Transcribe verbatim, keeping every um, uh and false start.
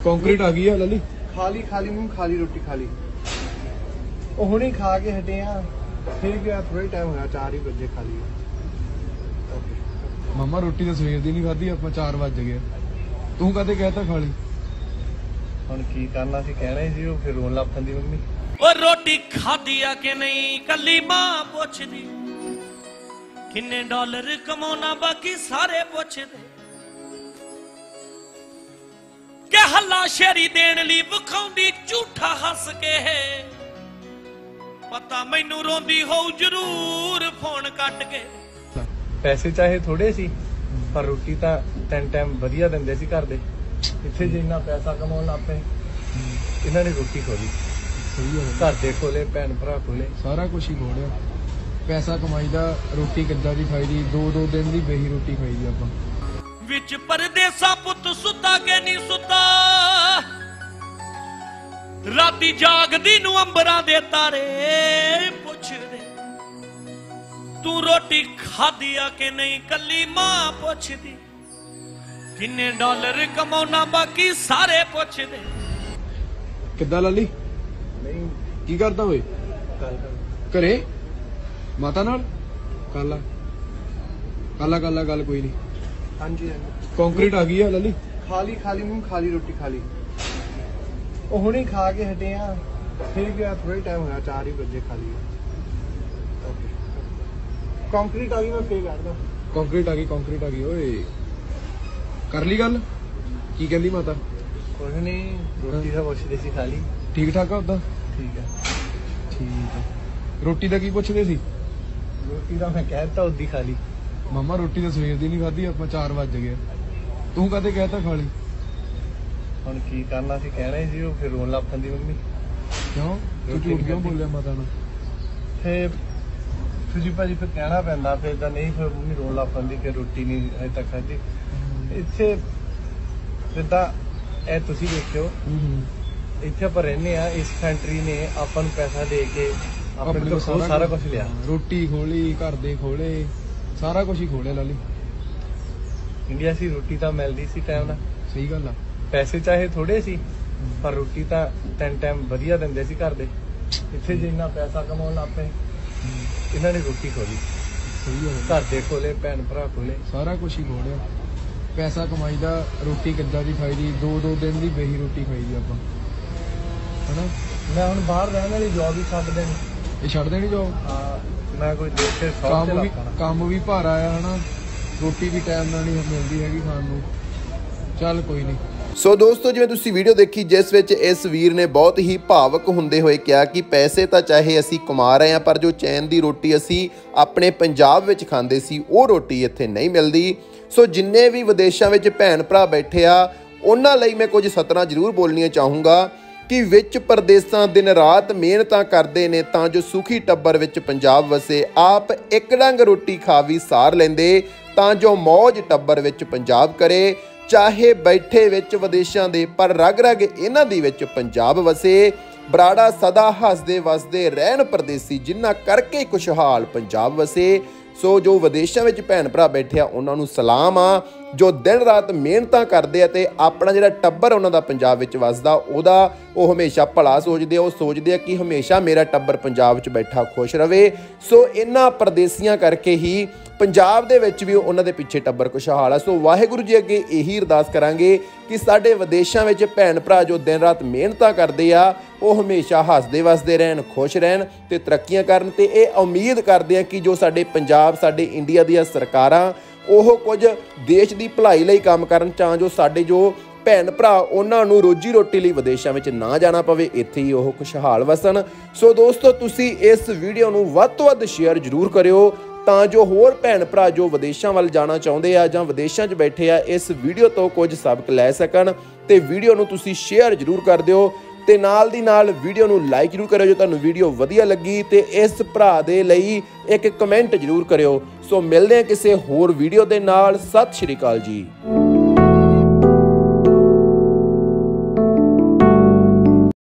Concrete आ गई है लली खाली खाली मूंह खाली रोटी खाली ਉਹ ਹੁਣੇ ਖਾ ਕੇ ਹਟੇ ਆ ਫਿਰ ਗਿਆ ਥੋੜਾ ਟਾਈਮ ਹੋਇਆ ਚਾਰ ਹੀ ਵਜੇ ਖਾਲੀ ਮਾਮਾ ਰੋਟੀ ਤਾਂ ਸਵੇਰ ਦੀ ਨਹੀਂ ਖਾਧੀ ਆਪਾਂ ਚਾਰ ਵਜ ਗਏ ਤੂੰ ਕਦੇ ਕਹਿਤਾ ਖਾਲੀ ਹੁਣ ਕੀ ਕਰਨਾ ਸੀ ਕਹਿਣਾ ਹੀ ਸੀ ਉਹ ਫਿਰ ਰੋਣ ਲੱਗ ਪੈਂਦੀ ਮੰਮੀ ਉਹ ਰੋਟੀ ਖਾਧੀ ਆ ਕਿ ਨਹੀਂ ਕੱਲੀ ਮਾਂ ਪੁੱਛਦੀ ਕਿੰਨੇ ਡਾਲਰ ਕਮਾਉਣਾ ਬਾਕੀ ਸਾਰੇ ਪੁੱਛਦੇ ਕਿ ਹੱਲਾ ਸ਼ੇਰੀ ਦੇਣ ਲਈ ਵਿਖਾਉਂਦੀ ਝੂਠਾ ਹੱਸ ਕੇ ਪਤਾ ਮੈਨੂੰ ਰੋਂਦੀ ਹੋਊ ਜ਼ਰੂਰ ਫੋਨ ਕੱਟ ਕੇ ਪੈਸੇ ਚਾਹੇ ਥੋੜੇ ਸੀ ਪਰ ਰੋਟੀ ਤਾਂ ਤਿੰਨ ਟਾਈਮ ਵਧੀਆ ਦਿੰਦੇ ਸੀ ਘਰ ਦੇ ਇੱਥੇ ਜਿੰਨਾ ਪੈਸਾ ਕਮਾਉਣ ਲੱਗ ਪਏ ਇਹਨਾਂ ਨੇ ਰੋਟੀ ਖੋਲੀ ਸਹੀ ਹੈ ਘਰ ਦੇ ਕੋਲੇ ਭੈਣ ਭਰਾ ਕੋਲੇ ਸਾਰਾ ਕੁਝ ਹੀ ਖੋਲਿਆ ਪੈਸਾ ਕਮਾਈਦਾ ਰੋਟੀ ਕਿੱਦਾਂ ਦੀ ਖਾਈਦੀ ਦੋ ਦੋ ਦਿਨ ਦੀ ਬੇਹੀ ਰੋਟੀ ਖਾਈਦੀ ਆਪਾਂ ਵਿੱਚ ਪਰਦੇਸਾ ਪੁੱਤ ਸੁੱਤਾ ਕੇ ਨਹੀਂ ਸੁੱਤਾ ਰਾਤੀ ਜਾਗਦੀ ਨੂੰ ਅੰਬਰਾਂ ਦੇ ਤਾਰੇ ਪੁੱਛਦੇ ਤੂੰ ਰੋਟੀ ਖਾਧੀ ਆ ਕਿ ਨਹੀਂ ਕੱਲੀ ਮਾਂ ਪੁੱਛਦੀ ਕਿੰਨੇ ਡਾਲਰ ਕਮਾਉਣਾ ਬਾਕੀ ਸਾਰੇ ਪੁੱਛਦੇ ਕਿੱਦਾਂ ਲਾਲੀ ਨਹੀਂ ਕੀ ਕਰਦਾ ਓਏ ਘਰੇ ਮਾਤਾ ਨਾਲ ਕਾਲਾ ਕਾਲਾ ਕਾਲਾ ਗੱਲ ਕੋਈ ਨਹੀਂ ਹਾਂਜੀ ਹਾਂਜੀ ਕੰਕਰੀਟ ਆ ਗਈ ਹੈ ਲਾਲੀ ਖਾਲੀ ਖਾਲੀ ਮੂੰਹ ਖਾਲੀ ਰੋਟੀ ਖਾਲੀ ਉਹ ਹੁਣੇ ਖਾ ਕੇ ਹਟੇ ਆ ਫਿਰ ਗਿਆ ਥੋੜਾ ਟਾਈਮ ਹੋਇਆ ਚਾਰ ਹੀ ਵਜੇ ਖਾਲੀ ਕੰਕਰੀਟ ਆ ਗਈ ਮੈਂ ਫੇਰ ਕਰਦਾ ਕੰਕਰੀਟ ਆ ਗਈ ਕੰਕਰੀਟ ਆ ਗਈ ਓਏ ਕਰ ਲਈ ਗੱਲ ਕੀ ਕਹਿੰਦੀ ਮਾਤਾ ਕੁਝ ਨਹੀਂ ਰੋਟੀ ਦਾ ਪੁੱਛਦੇ ਸੀ ਖਾਲੀ ਠੀਕ ਠਾਕ ਆ ਉਦਾਂ ਠੀਕ ਹੈ ਠੀਕ ਆ ਰੋਟੀ ਦਾ ਕੀ ਪੁੱਛਦੇ ਸੀ ਰੋਟੀ ਦਾ ਮੈਂ ਕਹਿਤਾ ਉਦੀ ਖਾਲੀ ਮਾਮਾ ਰੋਟੀ ਤਾਂ ਸਵੇਰ ਦੀ ਨਹੀਂ ਖਾਧੀ ਆਪਾਂ ਚਾਰ ਵਜ ਗਏ ਤੂੰ ਕਦੇ ਕਹਿਤਾ ਖਾਲੀ ਹੁਣ ਕੀ ਕਰਨਾ ਸੀ ਕਹਿਣਾ ਹੀ ਸੀ ਉਹ ਫਿਰ ਰੋਣ ਲੱਗ ਪੈਂਦੀ ਮੰਮੀ ਕਿਉਂ ਤੂੰ ਝੂਠ ਕਿਉਂ ਬੋਲਿਆ ਮਾਤਾ ਨੂੰ ਫੇਰ ਤੁਸੀਂ ਭਾਜੀ ਫਿਰ ਕਹਿਣਾ ਪੈਂਦਾ ਫਿਰ ਤਾਂ ਨਹੀਂ ਫਿਰ ਮੰਮੀ ਰੋਣ ਲੱਗ ਪੈਂਦੀ ਕਿ ਰੋਟੀ ਨਹੀਂ ਅਜੇ ਤੱਕ ਖਾਧੀ ਇੱਥੇ ਜਿੱਦਾਂ ਇਹ ਤੁਸੀਂ ਦੇਖਿਓ ਇੱਥੇ ਆਪਾਂ ਰਹਿੰਦੇ ਆ ਇਸ ਕੰਟਰੀ ਨੇ ਆਪਾਂ ਨੂੰ ਪੈਸਾ ਦੇ ਕੇ ਆਪਣੇ ਤੋਂ ਸਾਰਾ ਕੁਝ ਲਿਆ ਰੋਟੀ ਖੋਲੀ ਘਰ ਦੇ ਖੋਲੇ ਸਾਰਾ ਕੁਝ ਹੀ ਖੋਲਿਆ ਲਾਲੀ ਇੰਡੀਆ ਸੀ ਰੋਟੀ ਤਾਂ ਮਿਲਦੀ ਸੀ ਟਾਈਮ ਨਾਲ ਸਹੀ ਗੱਲ ਆ ਪੈਸੇ ਚਾਹੇ ਥੋੜੇ ਸੀ ਪਰ ਰੋਟੀ ਤਾਂ ਤਿੰਨ ਟਾਈਮ ਵਧੀਆ ਦਿੰਦੇ ਸੀ ਘਰ ਦੇ ਇੱਥੇ ਜਿੰਨਾ ਪੈਸਾ ਕਮਾਉਣ ਲੱਗ ਪਏ ਇਹਨਾਂ ਨੇ ਰੋਟੀ ਖੋਲੀ ਸਹੀ ਹੈ ਘਰ ਦੇ ਕੋਲੇ ਭੈਣ ਭਰਾ ਕੋਲੇ ਸਾਰਾ ਕੁਝ ਹੀ ਖੋਲਿਆ ਪੈਸਾ ਕਮਾਈਦਾ ਰੋਟੀ ਕਿੱਦਾਂ ਦੀ ਖਾਈਦੀ ਦੋ ਦੋ ਦਿਨ ਦੀ ਬੇਹੀ ਰੋਟੀ ਖਾਈਦੀ ਆਪਾਂ ਹਨਾ ਮੈਂ ਹੁਣ ਬਾਹਰ ਰਹਿਣ ਵਾਲੀ ਜੌਬ ਹੀ ਛੱਡ ਦੇਣੀ ਇਹ ਛੱਡ ਦੇਣੀ ਜੌਬ ਹਾਂ ਮੈਂ ਕੋਈ ਦੇਖ ਕੇ ਕੰਮ ਵੀ ਕੰਮ ਵੀ ਭਾਰਾ ਆ ਹਨਾ ਰੋਟੀ ਵੀ ਟਾਈਮ ਨਾਲ ਨਹੀਂ ਮਿਲਦੀ ਹੈਗੀ ਖਾਣ ਨੂੰ ਚੱਲ ਕੋਈ ਨਹੀਂ ਸੋ ਦੋਸਤੋ ਜਿਵੇਂ ਤੁਸੀਂ ਵੀਡੀਓ ਦੇਖੀ ਜਿਸ ਵਿੱਚ ਇਸ ਵੀਰ ਨੇ ਬਹੁਤ ਹੀ ਭਾਵਕ ਹੁੰਦੇ ਹੋਏ ਕਿਹਾ ਕਿ ਪੈਸੇ ਤਾਂ ਚਾਹੇ ਅਸੀਂ ਕਮਾ ਰਹੇ ਹਾਂ ਪਰ ਜੋ ਚੈਨ ਦੀ ਰੋਟੀ ਅਸੀਂ ਆਪਣੇ ਪੰਜਾਬ ਵਿੱਚ ਖਾਂਦੇ ਸੀ ਉਹ ਰੋਟੀ ਇੱਥੇ ਨਹੀਂ ਮਿਲਦੀ। ਸੋ ਜਿੰਨੇ ਵੀ ਵਿਦੇਸ਼ਾਂ ਵਿੱਚ ਭੈਣ ਭਰਾ ਬੈਠੇ ਆ ਉਹਨਾਂ ਲਈ ਮੈਂ ਕੁਝ ਸਤਰਾਂ ਜ਼ਰੂਰ ਬੋਲਣੀਆਂ ਚਾਹੂੰਗਾ ਕਿ ਵਿੱਚ ਪਰਦੇਸਾਂ ਦਿਨ ਰਾਤ ਮਿਹਨਤਾਂ ਕਰਦੇ ਨੇ ਤਾਂ ਜੋ ਸੁਖੀ ਟੱਬਰ ਵਿੱਚ ਪੰਜਾਬ ਵਸੇ ਆਪ ਇੱਕ ਡੰਗ ਰੋਟੀ ਖਾ ਵੀ ਸਾਰ ਲੈਂਦੇ ਤਾਂ ਜੋ ਮੌਜ ਟੱਬਰ ਵਿੱਚ ਪੰਜਾਬ ਕਰੇ ਚਾਹੇ ਬੈਠੇ ਵਿੱਚ ਵਿਦੇਸ਼ਾਂ ਦੇ ਪਰ ਰਗ ਰਗ ਇਹਨਾਂ ਦੀ ਵਿੱਚ ਪੰਜਾਬ ਵਸੇ ਬਰਾੜਾ ਸਦਾ ਹੱਸਦੇ ਵਸਦੇ ਰਹਿਣ ਪਰਦੇਸੀ ਜਿਨ੍ਹਾਂ ਕਰਕੇ ਖੁਸ਼ਹਾਲ ਪੰਜਾਬ ਵਸੇ। ਸੋ ਜੋ ਵਿਦੇਸ਼ਾਂ ਵਿੱਚ ਭੈਣ ਭਰਾ ਬੈਠੇ ਆ ਉਹਨਾਂ ਨੂੰ ਸਲਾਮ ਆ ਜੋ ਦਿਨ ਰਾਤ ਮਿਹਨਤਾਂ ਕਰਦੇ ਆ ਤੇ ਆਪਣਾ ਜਿਹੜਾ ਟੱਬਰ ਉਹਨਾਂ ਦਾ ਪੰਜਾਬ ਵਿੱਚ ਵਸਦਾ ਉਹਦਾ ਉਹ ਹਮੇਸ਼ਾ ਭਲਾ ਸੋਚਦੇ ਆ ਉਹ ਸੋਚਦੇ ਆ ਕਿ ਹਮੇਸ਼ਾ ਮੇਰਾ ਟੱਬਰ ਪੰਜਾਬ ਵਿੱਚ ਬੈਠਾ ਖੁਸ਼ ਰਵੇ। ਸੋ ਇਹਨਾਂ ਪਰਦੇਸੀਆਂ ਕਰਕੇ ਹੀ ਪੰਜਾਬ ਦੇ ਵਿੱਚ ਵੀ ਉਹਨਾਂ ਦੇ ਪਿੱਛੇ ਟੱਬਰ ਖੁਸ਼ਹਾਲ ਆ। ਸੋ ਵਾਹਿਗੁਰੂ ਜੀ ਅੱਗੇ ਇਹੀ ਅਰਦਾਸ ਕਰਾਂਗੇ ਕਿ ਸਾਡੇ ਵਿਦੇਸ਼ਾਂ ਵਿੱਚ ਭੈਣ ਭਰਾ ਜੋ ਦਿਨ ਰਾਤ ਮਿਹਨਤਾਂ ਕਰਦੇ ਆ ਉਹ ਹਮੇਸ਼ਾ ਹੱਸਦੇ ਵਸਦੇ ਰਹਿਣ ਖੁਸ਼ ਰਹਿਣ ਤੇ ਤਰੱਕੀਆਂ ਕਰਨ ਤੇ ਇਹ ਉਮੀਦ ਕਰਦੇ ਆ ਕਿ ਜੋ ਸਾਡੇ ਪੰਜਾਬ ਸਾਡੇ ਇੰਡੀਆ ਦੀਆਂ ਸਰਕਾਰਾਂ ਉਹ ਕੁਝ ਦੇਸ਼ ਦੀ ਭਲਾਈ ਲਈ ਕੰਮ ਕਰਨ ਤਾਂ ਜੋ ਸਾਡੇ ਜੋ ਭੈਣ ਭਰਾ ਉਹਨਾਂ ਨੂੰ ਰੋਜੀ ਰੋਟੀ ਲਈ ਵਿਦੇਸ਼ਾਂ ਵਿੱਚ ਨਾ ਜਾਣਾ ਪਵੇ ਇੱਥੇ ਹੀ ਉਹ ਖੁਸ਼ਹਾਲ ਵਸਣ। ਸੋ ਦੋਸਤੋ ਤੁਸੀਂ ਇਸ ਵੀਡੀਓ ਨੂੰ ਵੱਧ ਤੋਂ ਵੱਧ ਸ਼ੇਅਰ ਜ਼ਰੂਰ ਕਰਿਓ ਤਾਂ ਜੋ ਹੋਰ ਭੈਣ ਭਰਾ ਜੋ ਵਿਦੇਸ਼ਾਂ ਵੱਲ ਜਾਣਾ ਚਾਹੁੰਦੇ ਆ ਜਾਂ ਵਿਦੇਸ਼ਾਂ 'ਚ ਬੈਠੇ ਆ ਇਸ ਵੀਡੀਓ ਤੋਂ ਕੁਝ ਸਬਕ ਲੈ ਸਕਣ ਤੇ ਵੀਡੀਓ ਨੂੰ ਤੁਸੀਂ ਸ਼ੇਅਰ ਜ਼ਰੂਰ ਕਰ ਦਿਓ ਤੇ ਨਾਲ ਦੀ ਨਾਲ ਵੀਡੀਓ ਨੂੰ ਲਾਈਕ ਜ਼ਰੂਰ ਕਰਿਓ ਜੋ ਤੁਹਾਨੂੰ ਵੀਡੀਓ ਵਧੀਆ ਲੱਗੀ ਤੇ ਇਸ ਭਰਾ ਦੇ ਲਈ ਇੱਕ ਕਮੈਂਟ ਜ਼ਰੂਰ ਕਰਿਓ। ਸੋ ਮਿਲਦੇ ਹਾਂ ਕਿਸੇ ਹੋਰ ਵੀਡੀਓ ਦੇ ਨਾਲ। ਸਤਿ ਸ਼੍ਰੀ ਅਕਾਲ ਜੀ।